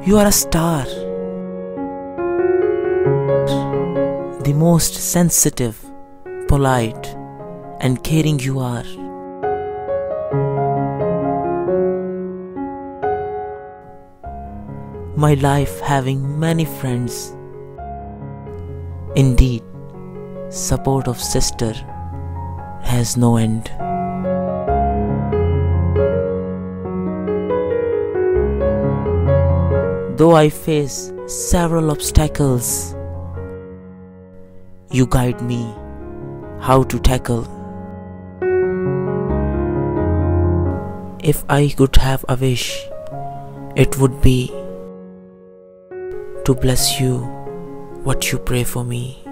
You are a star, the most sensitive, polite, and caring you are. My life having many friends. Indeed, support of sister has no end. Though I face several obstacles, you guide me how to tackle. If I could have a wish, it would be to bless you what you pray for me.